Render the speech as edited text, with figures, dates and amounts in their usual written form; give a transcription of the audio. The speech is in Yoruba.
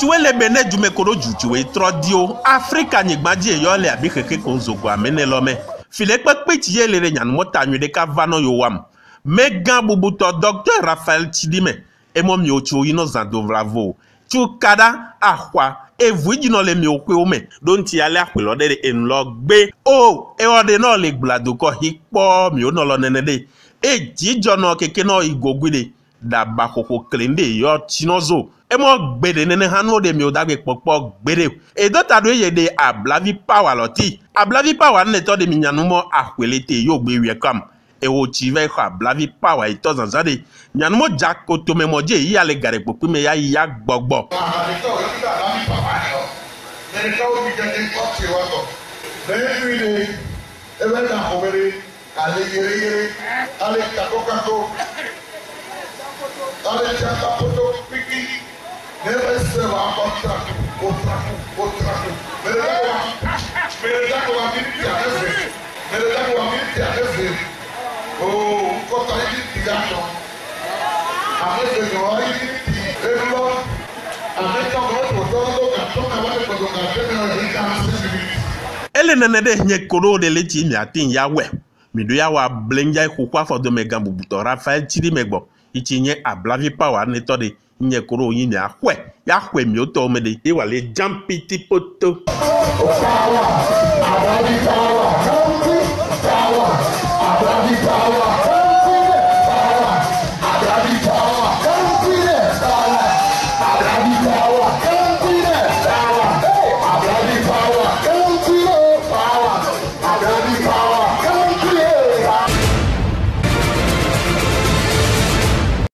tuwe le bene jume koro juwe trodio Afrika nyigbaji eyole abi keke konzogo amene lome file pepe tiye lere nyan mota nyude ka vano yo wam megan bubuto Dr. Raphaël Chidime emo mi ocho yino zando bravo chukada ahwa evuji no le mi okwe ome don ti ale apelo de enlo gbe o e ode no le gbladoko ko hipo mi o no lo nenede e jijo no keke no igogwide daba koko klende yo chinozo emo gbede nene hanu de mi o dagbe popo gbede e dota do ye de ablavi power loti ablavi power ne to de mi nyanumo ahwelete yo gbe wi kam e wo chive ko ablavi power ito zanzade nyanumo jako to memoje yi ale gare popo me ya gbogbo Never say ele nenede nye koro de leti mi atin ya we mi do ya wa blenja kokwa fo do mega bubuto Raphaël Chidime gbo ichi nye ablavi power ne to de nye koro yin ya hwe mi o to me de e wale jampiti poto power